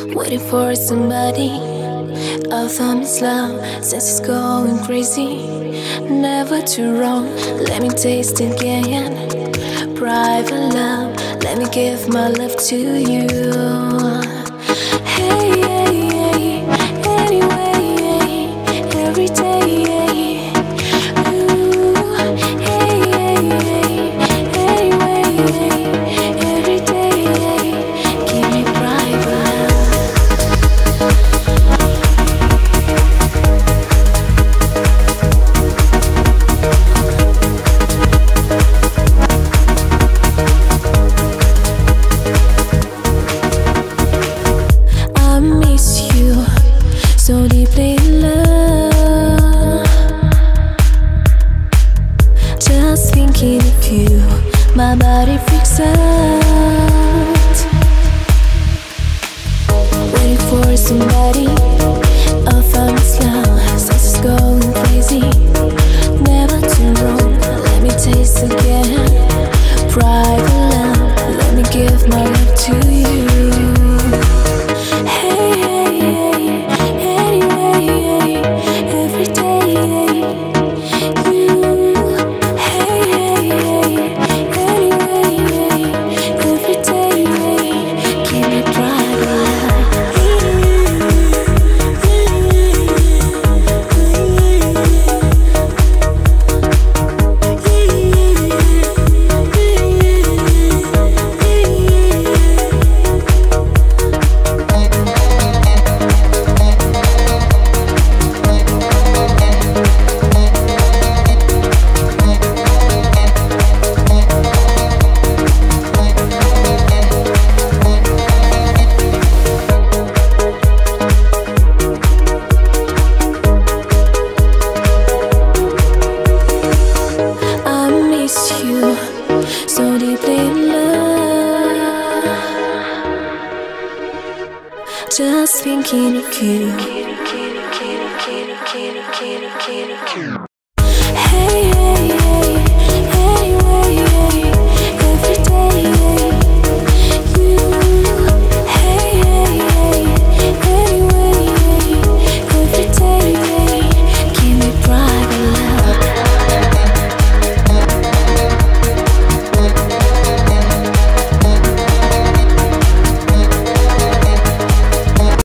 Waiting for somebody. Our thumb is slow, sense is going crazy. Never too wrong, let me taste again. Private love, let me give my love to you. Hey, hey, hey, anyway, every day. Ooh, hey, hey, hey, anyway, every day. Give me private. So deeply in love, just thinking of you, my body freaks out. Waiting for somebody, our thumb is slow, sense is going crazy. Never too wrong, let me taste again. Private love, let me give my love to you. So deeply in love, just thinking of you.